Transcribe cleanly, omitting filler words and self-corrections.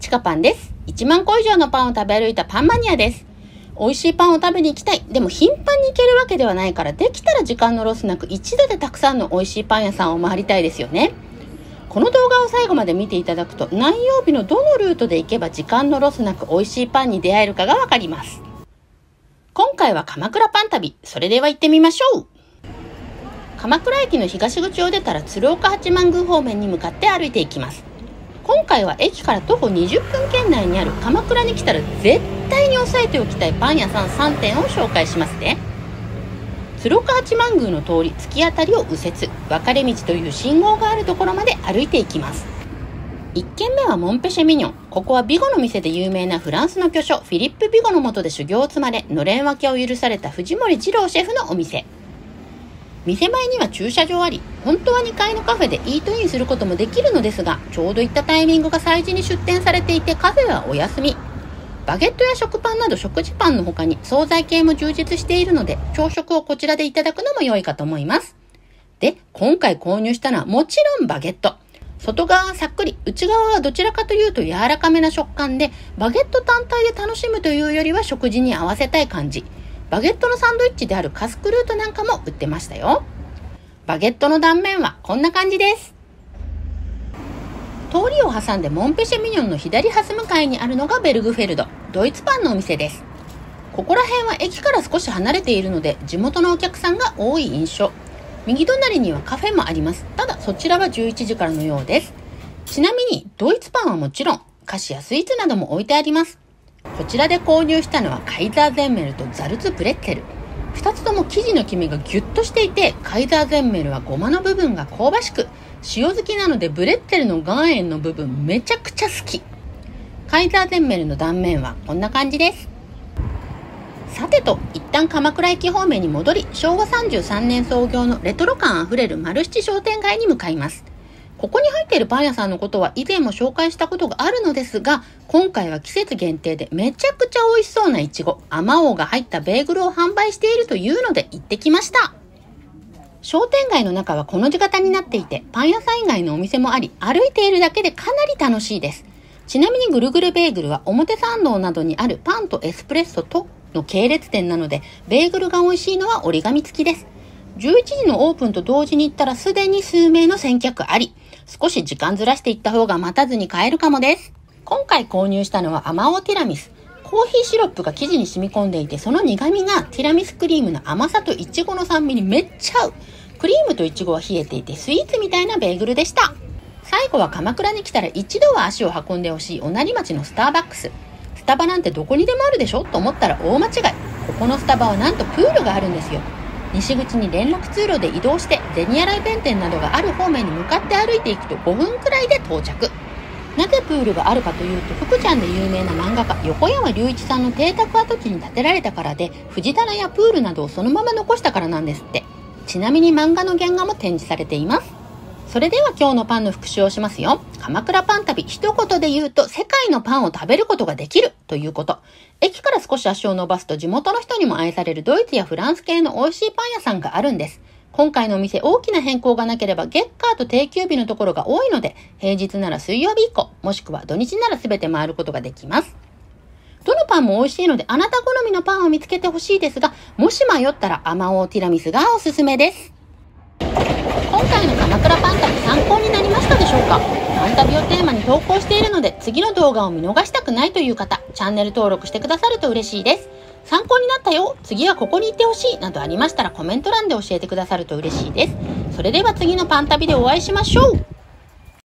ちかパンです。1万個以上のパンを食べ歩いたパンマニアです。美味しいパンを食べに行きたい。でも頻繁に行けるわけではないから、できたら時間のロスなく一度でたくさんの美味しいパン屋さんを回りたいですよね。この動画を最後まで見ていただくと、何曜日のどのルートで行けば時間のロスなく美味しいパンに出会えるかがわかります。今回は鎌倉パン旅。それでは行ってみましょう。鎌倉駅の東口を出たら鶴岡八幡宮方面に向かって歩いていきます。今回は駅から徒歩20分圏内にある鎌倉に来たら絶対に押さえておきたいパン屋さん3店を紹介しますね。鶴岡八幡宮の通り突き当たりを右折、分かれ道という信号があるところまで歩いていきます。1軒目はモンペシェミニョン。ここはビゴの店で有名なフランスの巨匠フィリップ・ビゴの下で修行を積まれ、のれん分けを許された藤森二郎シェフのお店。店前には駐車場あり、本当は2階のカフェでイートインすることもできるのですが、ちょうどいったタイミングが催事に出店されていてカフェはお休み。バゲットや食パンなど食事パンの他に惣菜系も充実しているので、朝食をこちらでいただくのも良いかと思います。で、今回購入したのはもちろんバゲット。外側はさっくり、内側はどちらかというと柔らかめな食感で、バゲット単体で楽しむというよりは食事に合わせたい感じ。バゲットのサンドイッチであるカスクルートなんかも売ってましたよ。バゲットの断面はこんな感じです。通りを挟んでモンペシェミニョンの左端向かいにあるのがベルグフェルド、ドイツパンのお店です。ここら辺は駅から少し離れているので地元のお客さんが多い印象。右隣にはカフェもあります。ただそちらは11時からのようです。ちなみにドイツパンはもちろん菓子やスイーツなども置いてあります。こちらで購入したのはカイザーゼンメルとザルツプレッツェル。2つとも生地のキメがギュッとしていて、カイザーゼンメルはゴマの部分が香ばしく、塩好きなのでブレッツェルの岩塩の部分めちゃくちゃ好き。カイザーゼンメルの断面はこんな感じです。さてと、一旦鎌倉駅方面に戻り、昭和33年創業のレトロ感あふれる丸七商店街に向かいます。ここに入っているパン屋さんのことは以前も紹介したことがあるのですが、今回は季節限定でめちゃくちゃ美味しそうなイチゴ、あまおうが入ったベーグルを販売しているというので行ってきました。商店街の中はこの字型になっていて、パン屋さん以外のお店もあり、歩いているだけでかなり楽しいです。ちなみにぐるぐるベーグルは表参道などにあるパンとエスプレッソとの系列店なので、ベーグルが美味しいのは折り紙付きです。11時のオープンと同時に行ったらすでに数名の先客あり、少し時間ずらしていった方が待たずに買えるかもです。今回購入したのはあまおうティラミス。コーヒーシロップが生地に染み込んでいて、その苦味がティラミスクリームの甘さとイチゴの酸味にめっちゃ合う。クリームとイチゴは冷えていてスイーツみたいなベーグルでした。最後は鎌倉に来たら一度は足を運んでほしいおなり町のスターバックス。スタバなんてどこにでもあるでしょと思ったら大間違い。ここのスタバはなんとプールがあるんですよ。西口に連絡通路で移動して銭洗弁天などがある方面に向かって歩いていくと5分くらいで到着。なぜプールがあるかというと、福ちゃんで有名な漫画家横山隆一さんの邸宅跡地に建てられたからで、藤棚やプールなどをそのまま残したからなんですって。ちなみに漫画の原画も展示されています。それでは今日のパンの復習をしますよ。鎌倉パン旅、一言で言うと世界のパンを食べることができるということ。駅から少し足を伸ばすと地元の人にも愛されるドイツやフランス系の美味しいパン屋さんがあるんです。今回のお店大きな変更がなければ月火と定休日のところが多いので、平日なら水曜日以降、もしくは土日なら全て回ることができます。どのパンも美味しいのであなた好みのパンを見つけてほしいですが、もし迷ったらあまおうティラミスがおすすめです。今回の鎌倉パン旅参考になりましたでしょうか？パン旅をテーマに投稿しているので、次の動画を見逃したくないという方、チャンネル登録してくださると嬉しいです。参考になったよ、次はここに行ってほしいなどありましたらコメント欄で教えてくださると嬉しいです。それでは次のパン旅でお会いしましょう。